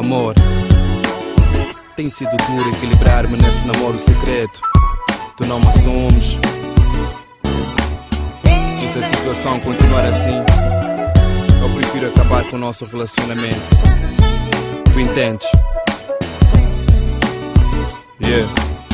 Amor, tem sido duro equilibrar-me nesse namoro secreto. Tu não me assumes. E se a situação continuar assim, eu prefiro acabar com o nosso relacionamento. Tu entendes? Yeah.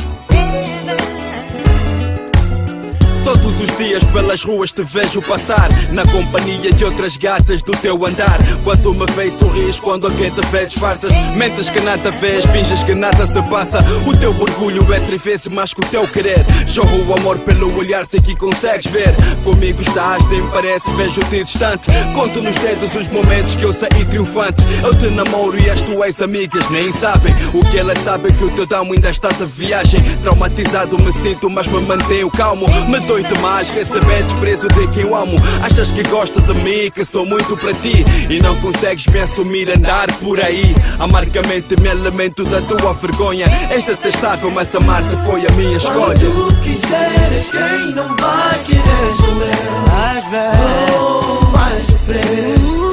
Todos os dias pelas ruas te vejo passar, na companhia de outras gatas do teu andar. Quando me vês sorris, quando alguém te vê disfarças. Mentes que nada vês, finges que nada se passa. O teu orgulho é 3 vezes mais que o teu querer. Jorro o amor pelo olhar, sei que consegues ver. Comigo estás, nem parece, vejo-te distante. Conto nos dedos os momentos que eu saí triunfante. Eu te namoro e as tuas amigas nem sabem. O que elas sabem que o teu damo ainda está de viagem. Traumatizado me sinto, mas me mantenho calmo. Me dói demais receber desprezo de quem eu amo. Achas que gosta de mim, que sou muito para ti, e não consegues me assumir, andar por aí. Amargamente me alimento da tua vergonha. És detestável, mas amar-te foi a minha escolha. Quando tu quiseres, quem não vai querer sou eu. Vais ver, oh, vais sofrer,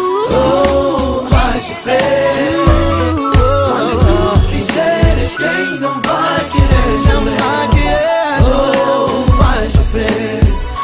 oh, vais sofrer. Quando tu quiseres, quem não vai querer sou eu. Oh, vais sofrer,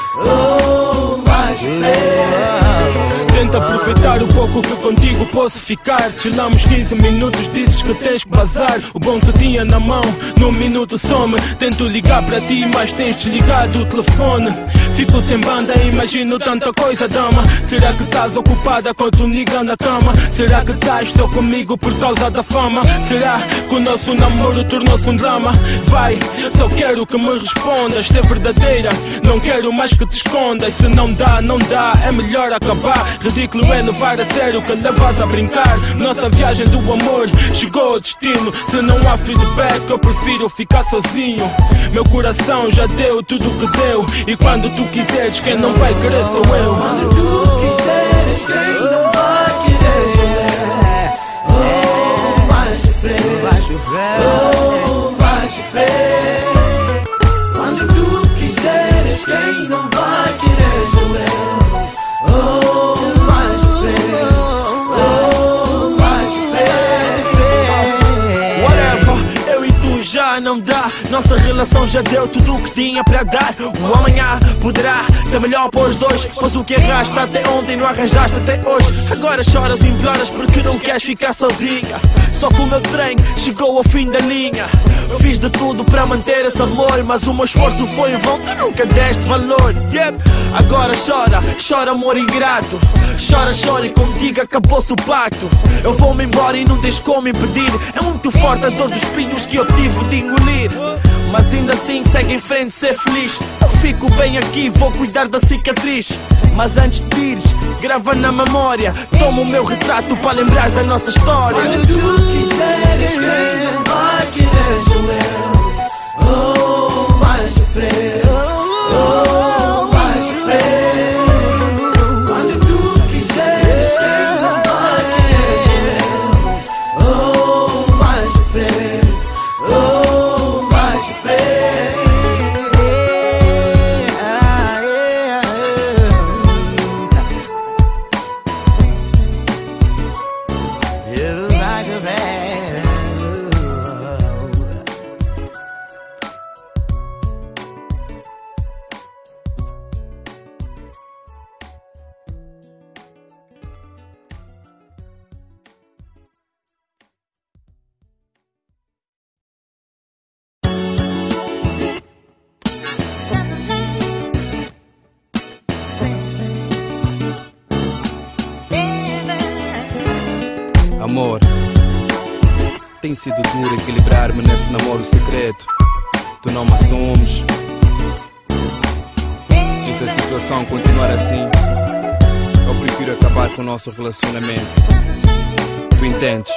oh, vais sofrer. Tenta aproveitar o pouco que contigo posso ficar. Chilamos 15 minutos, dizes que tens que bazar. O bom que tinha na mão, num minuto some. Tento ligar para ti, mas tens desligado o telefone. Fico sem banda, imagino tanta coisa, dama. Será que estás ocupada com tu nigga na cama? Será que estás só comigo por causa da fama? Será que o nosso namoro tornou-se um drama? Vai, só quero que me respondas se é verdadeira. Não quero mais que te escondas. Se não dá, não dá, é melhor acabar. Ridículo é levar a sério que levas a brincar. Nossa viagem do amor chegou ao destino. Se não há feedback, eu prefiro ficar sozinho. Meu coração já deu tudo o que deu, e quando tu quiseres, quem não vai querer sou eu. Quando tu quiseres, quem não vai querer sou eu. Oh, vais sofrer, vais sofrer, oh, vais sofrer. Quando tu quiseres, quem não vai querer sou eu. Oh, vais sofrer, oh, vais sofrer. Whatever, eu e tu já não dá. Nossa relação já deu tudo o que tinha para dar. O amanhã poderá ser melhor para os dois, pois o que arraste até ontem não arranjaste até hoje. Agora choras e imploras porque não queres ficar sozinha. Só que o meu trem chegou ao fim da linha. Fiz de tudo para manter esse amor, mas o meu esforço foi em vão, tu nunca deste valor. Yep. Agora chora, chora amor ingrato. Chora, chora e contigo acabou-se o pacto. Eu vou-me embora e não tens como impedir. É muito forte a dor dos espinhos que eu tive de engolir, mas ainda assim segue em frente, ser feliz. Eu fico bem aqui, vou cuidar da cicatriz. Mas antes de ires, grava na memória. Toma o meu retrato para lembrar da nossa história. Quando tu quiseres, quem não vai querer sou eu. Oh, vais sofrer, oh, vais sofrer. Quando tu quiseres, quem não vai querer sou eu. Oh, vais sofrer, oh, vais sofrer. Amor, tem sido duro equilibrar-me nesse namoro secreto. Tu não me assumes. E se a situação continuar assim, eu prefiro acabar com o nosso relacionamento. Tu entendes?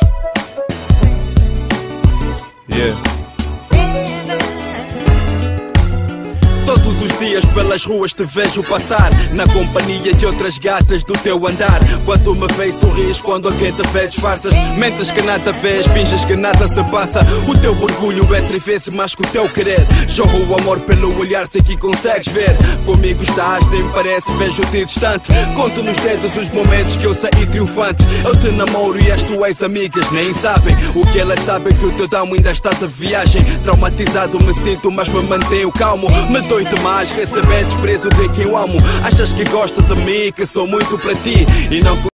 Yeah. Todos Todos os dias pelas ruas te vejo passar, na companhia de outras gatas do teu andar. Quando me vês sorris, quando alguém te vê disfarças. Mentes que nada vês, finges que nada se passa. O teu orgulho é 3 vezes mais que o teu querer. Jorro o amor pelo olhar, sei que consegues ver. Comigo estás, nem parece, vejo-te distante. Conto nos dedos os momentos que eu saí triunfante. Eu te namoro e as tuas amigas nem sabem. O que elas sabem é que o teu damo ainda está de viagem. Traumatizado me sinto, mas me mantenho calmo. Me dói demais receber desprezo de quem eu amo. Achas que gosta de mim, que sou muito para ti e não